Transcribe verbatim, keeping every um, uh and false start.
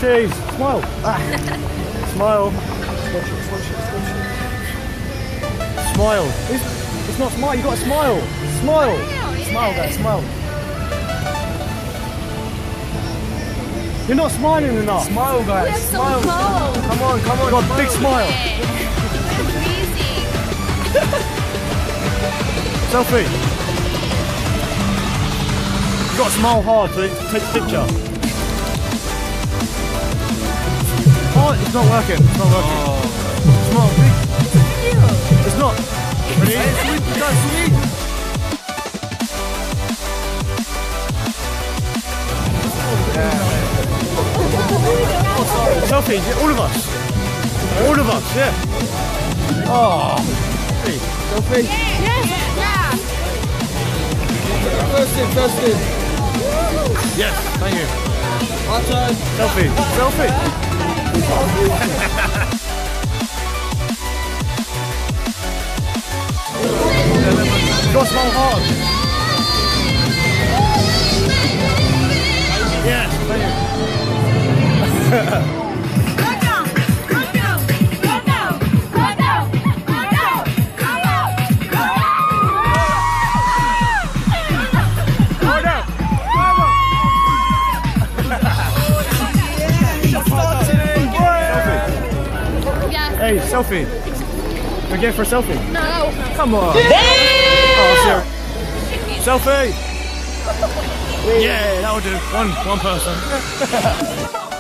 Cheese. Smile. Ah. Smile. Smile. It's, it's not smile. You got to smile. Smile. Smile, guys. Smile. You're not smiling enough. Smile, guys. We're so Smile. cold. Come on, come on. You got a big smile. We're freezing. Selfie. You got to smile hard to take the picture. Oh, it's not working. It's not working. Oh. Smile big. It's not. Ready? Sweet, guys, sweet. Selfie, all of us. All of us, yeah. Oh. Hey, selfie. Yes. Yeah. First in, first in. Yes, thank you. Our turn. Selfie, selfie. You got to smile hard. Yes, thank you. Go down. Go down. Go down. Go down. Go down. Go down. Go down. Go down. Yes. Hey, selfie. We're going for a selfie. No. Come on. Damn. Oh, sorry. Selfie. Yeah, that'll do. One, one person.